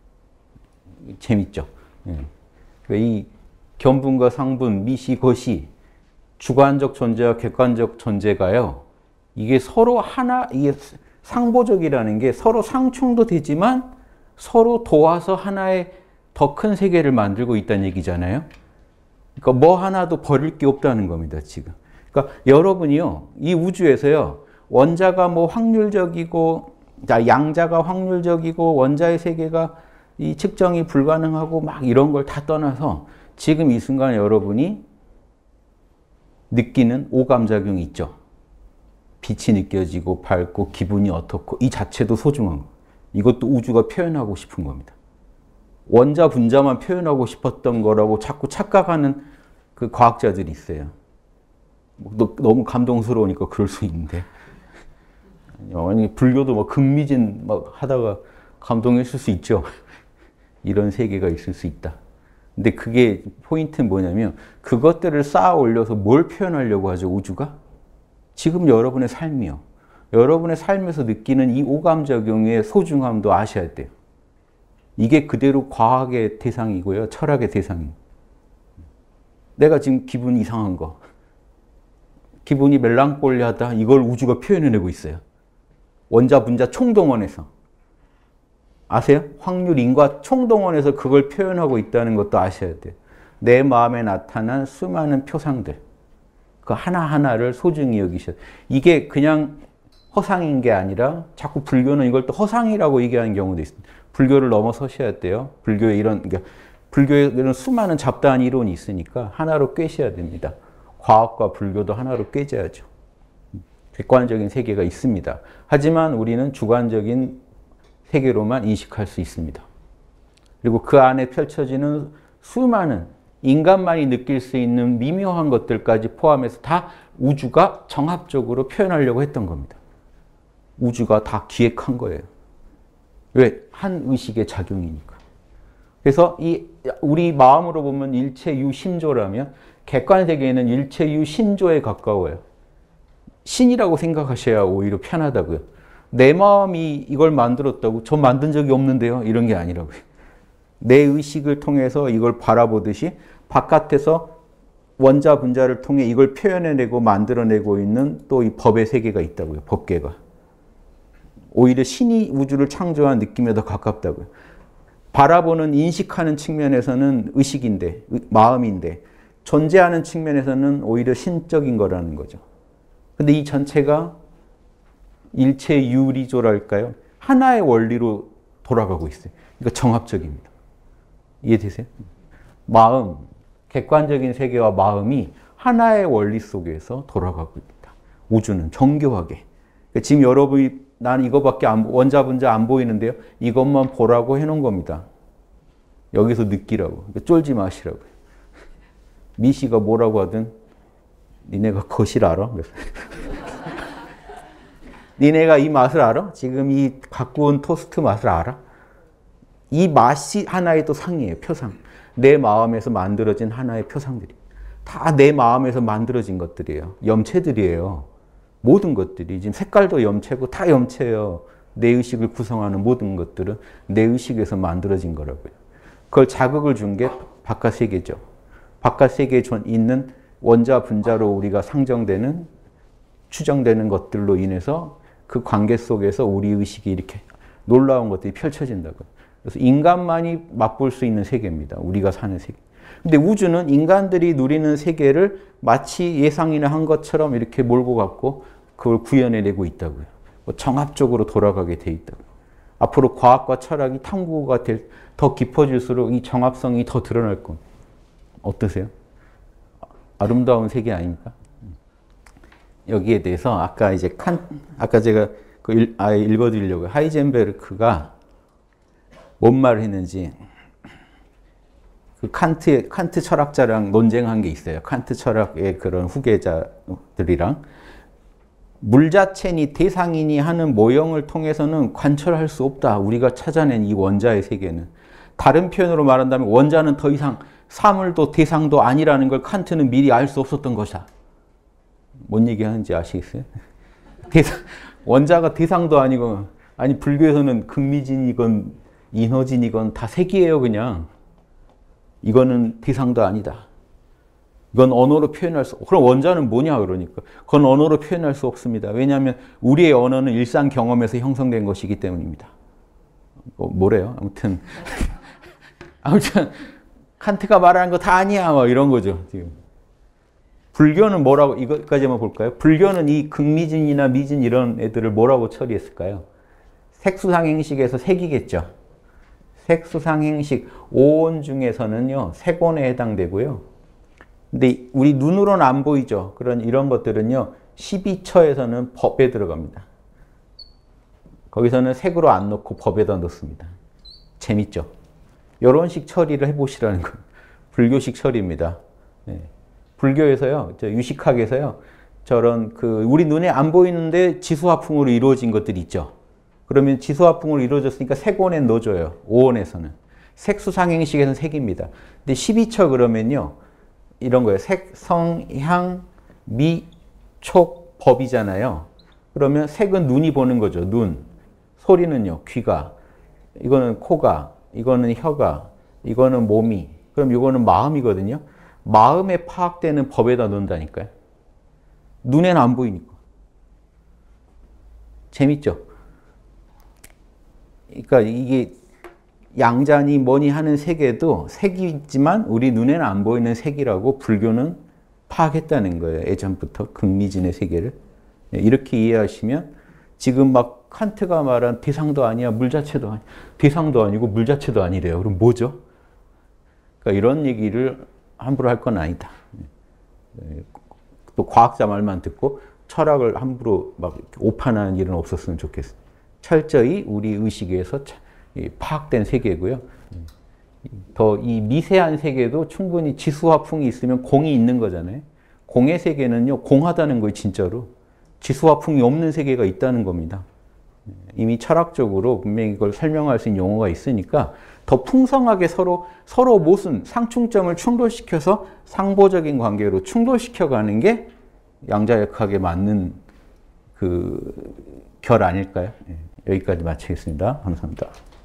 재밌죠? 이 견분과 상분, 미시, 거시, 주관적 존재와 객관적 존재가요. 이게 서로 하나, 이게 상보적이라는 게 서로 상충도 되지만 서로 도와서 하나의 더 큰 세계를 만들고 있다는 얘기잖아요. 그러니까 뭐 하나도 버릴 게 없다는 겁니다, 지금. 그러니까 여러분이요, 이 우주에서요, 원자가 뭐 확률적이고, 양자가 확률적이고, 원자의 세계가 이 측정이 불가능하고 막 이런 걸 다 떠나서 지금 이 순간 여러분이 느끼는 오감작용이 있죠. 빛이 느껴지고 밝고 기분이 어떻고 이 자체도 소중한 거. 이것도 우주가 표현하고 싶은 겁니다. 원자 분자만 표현하고 싶었던 거라고 자꾸 착각하는 그 과학자들이 있어요. 너무 감동스러우니까 그럴 수 있는데. 아니, 불교도 뭐 극미진 막 하다가 감동했을 수 있죠. 이런 세계가 있을 수 있다. 근데 그게 포인트는 뭐냐면 그것들을 쌓아 올려서 뭘 표현하려고 하죠, 우주가? 지금 여러분의 삶이요. 여러분의 삶에서 느끼는 이 오감작용의 소중함도 아셔야 돼요. 이게 그대로 과학의 대상이고요. 철학의 대상이에요. 내가 지금 기분 이상한 거, 기분이 멜랑콜리하다, 이걸 우주가 표현해내고 있어요. 원자, 분자 총동원해서. 아세요? 확률인과 총동원해서 그걸 표현하고 있다는 것도 아셔야 돼요. 내 마음에 나타난 수많은 표상들, 그 하나하나를 소중히 여기셔야 돼요. 이게 그냥 허상인 게 아니라 자꾸 불교는 이걸 또 허상이라고 얘기하는 경우도 있습니다. 불교를 넘어서셔야 돼요. 불교에 그러니까 불교에 이런 수많은 잡다한 이론이 있으니까 하나로 꿰셔야 됩니다. 과학과 불교도 하나로 꿰져야죠. 객관적인 세계가 있습니다. 하지만 우리는 주관적인 세계로만 인식할 수 있습니다. 그리고 그 안에 펼쳐지는 수많은 인간만이 느낄 수 있는 미묘한 것들까지 포함해서 다 우주가 정합적으로 표현하려고 했던 겁니다. 우주가 다 기획한 거예요. 왜? 한 의식의 작용이니까. 그래서 우리 마음으로 보면 일체유심조라면 객관 세계에는 일체유심조에 가까워요. 신이라고 생각하셔야 오히려 편하다고요. 내 마음이 이걸 만들었다고 저 만든 적이 없는데요. 이런 게 아니라고요. 내 의식을 통해서 이걸 바라보듯이 바깥에서 원자 분자를 통해 이걸 표현해내고 만들어내고 있는 또 이 법의 세계가 있다고요. 법계가. 오히려 신이 우주를 창조한 느낌에 더 가깝다고요. 바라보는 인식하는 측면에서는 의식인데, 마음인데 존재하는 측면에서는 오히려 신적인 거라는 거죠. 근데 이 전체가 일체유리조랄까요? 하나의 원리로 돌아가고 있어요. 그러니까 정합적입니다. 이해되세요? 마음, 객관적인 세계와 마음이 하나의 원리 속에서 돌아가고 있다. 우주는 정교하게. 그러니까 지금 여러분이 난 이거밖에 원자 분자 안 보이는데요. 이것만 보라고 해놓은 겁니다. 여기서 느끼라고. 그러니까 쫄지 마시라고요. 미시가 뭐라고 하든 니네가 거실 알아? 니네가 이 맛을 알아? 지금 이 갖고 온 토스트 맛을 알아? 이 맛이 하나의 또 상이에요. 표상. 내 마음에서 만들어진 하나의 표상들이. 다 내 마음에서 만들어진 것들이에요. 염체들이에요. 모든 것들이. 지금 색깔도 염체고 다 염체예요. 내 의식을 구성하는 모든 것들은 내 의식에서 만들어진 거라고요. 그걸 자극을 준 게 바깥 세계죠. 바깥 세계에 있는 원자, 분자로 우리가 상정되는, 추정되는 것들로 인해서 그 관계 속에서 우리 의식이 이렇게 놀라운 것들이 펼쳐진다고요. 그래서 인간만이 맛볼 수 있는 세계입니다. 우리가 사는 세계. 근데 우주는 인간들이 누리는 세계를 마치 예상이나 한 것처럼 이렇게 몰고 갔고 그걸 구현해내고 있다고요. 정합적으로 돌아가게 돼 있다고요. 앞으로 과학과 철학이 탐구가 더 깊어질수록 이 정합성이 더 드러날 겁니다. 어떠세요? 아름다운 세계 아닙니까? 여기에 대해서 아까 제가 아예 읽어드리려고요. 하이젠베르크가 뭔 말을 했는지 그 칸트 철학자랑 논쟁한 게 있어요. 칸트 철학의 그런 후계자들이랑 물 자체니 대상이니 하는 모형을 통해서는 관철할 수 없다. 우리가 찾아낸 이 원자의 세계는. 다른 표현으로 말한다면 원자는 더 이상 사물도 대상도 아니라는 걸 칸트는 미리 알 수 없었던 것이다. 뭔 얘기하는지 아시겠어요? 원자가 대상도 아니고, 아니 불교에서는 극미진이건 인허진이건 다 색이에요 그냥. 이거는 대상도 아니다. 이건 언어로 표현할 수, 그럼 원자는 뭐냐 그러니까. 그건 언어로 표현할 수 없습니다. 왜냐하면 우리의 언어는 일상 경험에서 형성된 것이기 때문입니다. 뭐래요? 아무튼 칸트가 말하는 거 다 아니야 막 이런 거죠. 지금. 불교는 뭐라고, 이것까지만 볼까요? 불교는 이 극미진이나 미진 이런 애들을 뭐라고 처리했을까요? 색수상행식에서 색이겠죠. 색수상행식 5온 중에서는요, 색온에 해당되고요. 근데 우리 눈으로는 안 보이죠. 이런 것들은요, 12처에서는 법에 들어갑니다. 거기서는 색으로 안 넣고 법에다 넣습니다. 재밌죠? 이런 식 처리를 해보시라는 거. 불교식 처리입니다. 네. 불교에서요, 유식학에서요, 저런 우리 눈에 안 보이는데 지수화풍으로 이루어진 것들이 있죠. 그러면 지수화풍으로 이루어졌으니까 색원에 넣어줘요. 오원에서는. 색수상행식에서는 색입니다. 근데 12처 그러면요, 이런 거예요. 색, 성, 향, 미, 촉, 법이잖아요. 그러면 색은 눈이 보는 거죠. 눈. 소리는요, 귀가. 이거는 코가. 이거는 혀가. 이거는 몸이. 그럼 이거는 마음이거든요. 마음에 파악되는 법에다 넣는다니까요. 눈에는 안 보이니까. 재밌죠? 그러니까 이게 양자니 뭐니 하는 세계도 색이지만 우리 눈에는 안 보이는 색이라고 불교는 파악했다는 거예요. 예전부터 극미진의 세계를. 이렇게 이해하시면 지금 막 칸트가 말한 대상도 아니야, 물 자체도 아니야. 대상도 아니고 물 자체도 아니래요. 그럼 뭐죠? 그러니까 이런 얘기를 함부로 할 건 아니다. 또 과학자 말만 듣고 철학을 함부로 막 오판하는 일은 없었으면 좋겠어요. 철저히 우리 의식에서 파악된 세계고요. 더 이 미세한 세계도 충분히 지수화풍이 있으면 공이 있는 거잖아요. 공의 세계는요, 공하다는 거예요, 진짜로. 지수화풍이 없는 세계가 있다는 겁니다. 이미 철학적으로 분명히 이걸 설명할 수 있는 용어가 있으니까 더 풍성하게 서로 모순, 상충점을 충돌시켜서 상보적인 관계로 충돌시켜가는 게 양자역학에 맞는 결 아닐까요? 여기까지 마치겠습니다. 감사합니다.